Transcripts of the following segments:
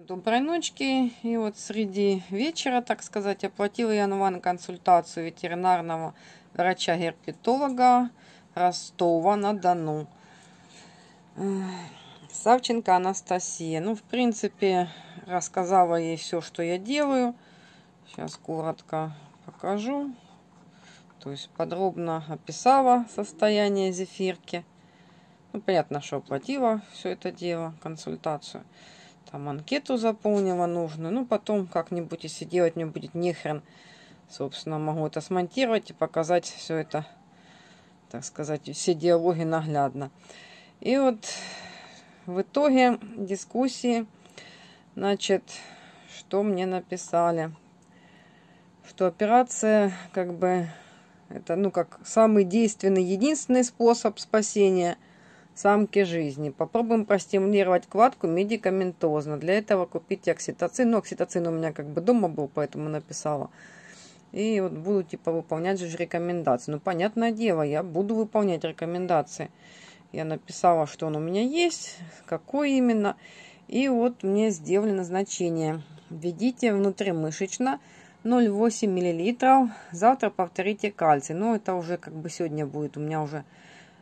Доброй ночки. И вот среди вечера, так сказать, оплатила я онлайн-консультацию ветеринарного врача-герпетолога Ростова-на-Дону. Савченко Анастасия. Ну, в принципе, рассказала ей все, что я делаю. Сейчас коротко покажу. То есть подробно описала состояние зефирки. Ну, понятно, что оплатила все это дело, консультацию. Там анкету заполнила нужную. Ну, потом как-нибудь, если делать мне будет нехрен, собственно, могу это смонтировать и показать все это, так сказать, все диалоги наглядно. И вот в итоге дискуссии, значит, что мне написали? Что операция, как бы, это, ну, как самый действенный, единственный способ спасения самки жизни. Попробуем простимулировать кладку медикаментозно. Для этого купите окситоцин. Ну, окситоцин у меня как бы дома был, поэтому написала. И вот буду типа выполнять же рекомендации. Ну, понятное дело, я буду выполнять рекомендации. Я написала, что он у меня есть, какой именно. И вот мне сделали назначение. Введите внутримышечно 0,8 мл. Завтра повторите кальций. Ну, это уже как бы сегодня будет. У меня уже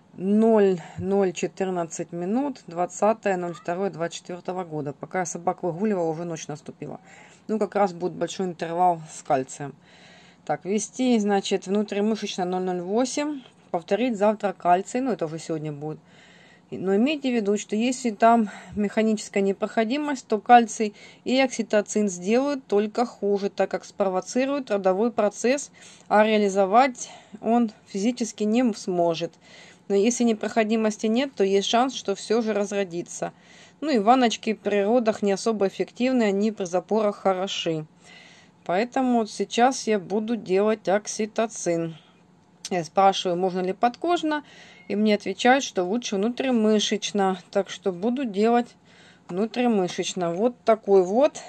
0,014 минут 20.02.24 года. Пока я собак выгуливала, уже ночь наступила. Ну, как раз будет большой интервал с кальцием. Так, ввести, значит, внутримышечно 0,08. Повторить завтра кальций. Ну, это уже сегодня будет. Но имейте в виду, что если там механическая непроходимость, то кальций и окситоцин сделают только хуже, так как спровоцируют родовой процесс, а реализовать он физически не сможет. Но если непроходимости нет, то есть шанс, что все же разродится. Ну и ванночки при родах не особо эффективны, они при запорах хороши. Поэтому вот сейчас я буду делать окситоцин. Я спрашиваю, можно ли подкожно, и мне отвечают, что лучше внутримышечно. Так что буду делать внутримышечно. Вот такой вот.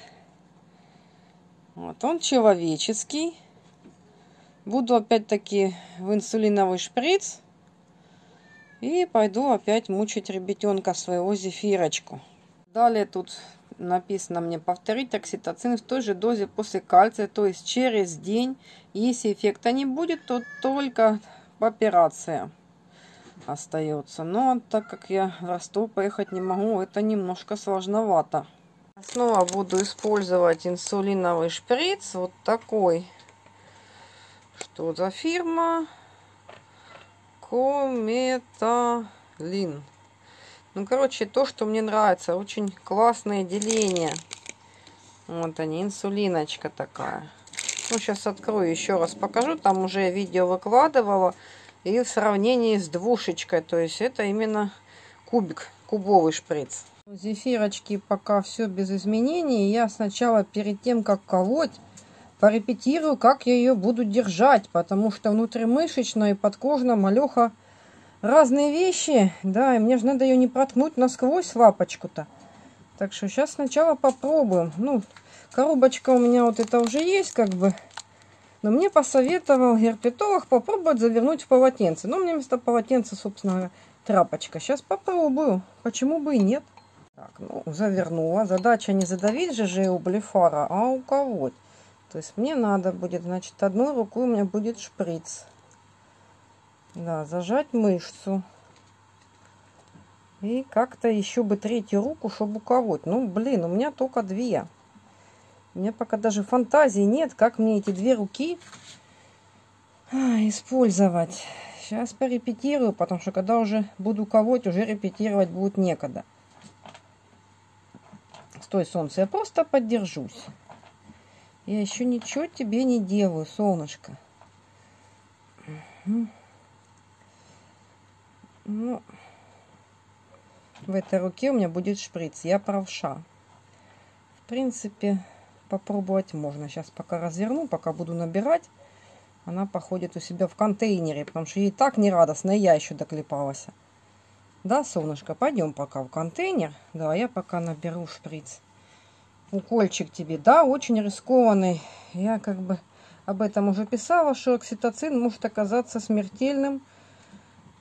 Вот он человеческий. Буду опять-таки в инсулиновый шприц. И пойду опять мучить ребятенка своего зефирочку. Далее тут написано мне повторить окситоцин в той же дозе после кальция, то есть через день. Если эффекта не будет, то только операция остается. Но так как я в Ростов поехать не могу, это немножко сложновато. Снова буду использовать инсулиновый шприц. Вот такой. Что за фирма? Кометалин. Ну, короче, то, что мне нравится. Очень классное деление. Вот они, инсулиночка такая. Ну, сейчас открою, еще раз покажу. Там уже я видео выкладывала. И в сравнении с двушечкой. То есть это именно кубик, кубовый шприц. Зефирочки пока все без изменений. Я сначала перед тем, как колоть, порепетирую, как я ее буду держать. Потому что внутримышечно и подкожно малеха разные вещи. Да, и мне же надо ее не проткнуть насквозь лапочку-то. Так что сейчас сначала попробуем. Ну, коробочка у меня вот это уже есть, как бы. Но мне посоветовал герпетолог попробовать завернуть в полотенце. Но мне вместо полотенца, собственно говоря, тряпочка. Сейчас попробую. Почему бы и нет? Так, ну, завернула. Задача не задавить же у блефара, а уколоть. То есть мне надо будет, значит, одной рукой у меня будет шприц. Да, зажать мышцу. И как-то еще бы третью руку, чтобы уколоть. Ну, блин, у меня только две. У меня пока даже фантазии нет, как мне эти две руки использовать. Сейчас порепетирую, потому что когда уже буду колоть, уже репетировать будет некогда. Стой, солнце, я просто поддержусь. Я еще ничего тебе не делаю, солнышко. Ну, в этой руке у меня будет шприц. Я правша. В принципе, попробовать можно. Сейчас пока разверну, пока буду набирать. Она походит у себя в контейнере, потому что ей так нерадостно, и я еще доклепалась. Да, солнышко, пойдем пока в контейнер. Да, я пока наберу шприц. Укольчик тебе, да, очень рискованный. Я как бы об этом уже писала, что окситоцин может оказаться смертельным.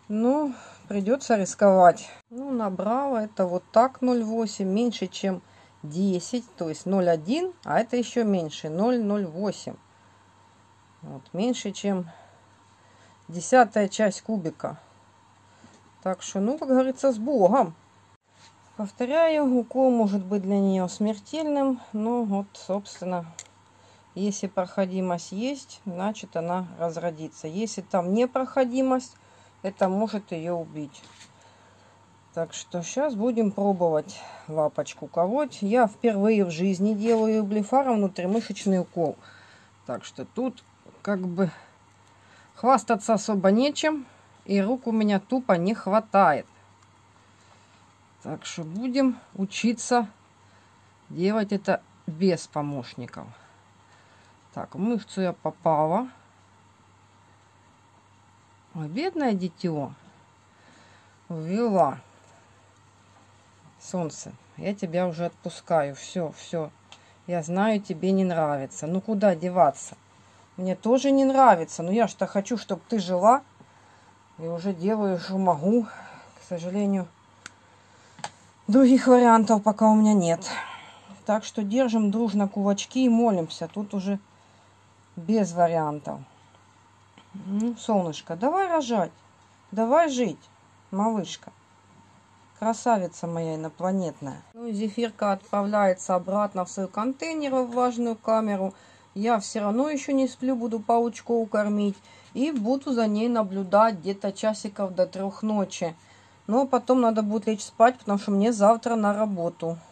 Но придется рисковать. Ну, набрала это вот так 0,8, меньше, чем 0,10, то есть 0,1, а это еще меньше, 0,08. Вот, меньше, чем 1/10 часть кубика. Так что, ну, как говорится, с Богом. Повторяю, укол может быть для нее смертельным, но вот, собственно, если проходимость есть, значит она разродится. Если там непроходимость, это может ее убить. Так что сейчас будем пробовать лапочку колоть. Я впервые в жизни делаю Блефаром внутримышечный укол. Так что тут как бы хвастаться особо нечем. И рук у меня тупо не хватает. Так что будем учиться делать это без помощников. Так, в мышцу я попала. Ой, бедное дитё. Ввела. Солнце, я тебя уже отпускаю. Все, все. Я знаю, тебе не нравится. Ну куда деваться? Мне тоже не нравится. Но я ж-то хочу, чтобы ты жила. И уже делаю, что могу. К сожалению, других вариантов пока у меня нет. Так что держим дружно кулачки и молимся. Тут уже без вариантов. Ну, солнышко, давай рожать. Давай жить, малышка. Красавица моя инопланетная. Ну, зефирка отправляется обратно в свой контейнер, в влажную камеру. Я все равно еще не сплю, буду паучков кормить. И буду за ней наблюдать где-то часиков до 3 ночи. Но потом надо будет лечь спать, потому что мне завтра на работу.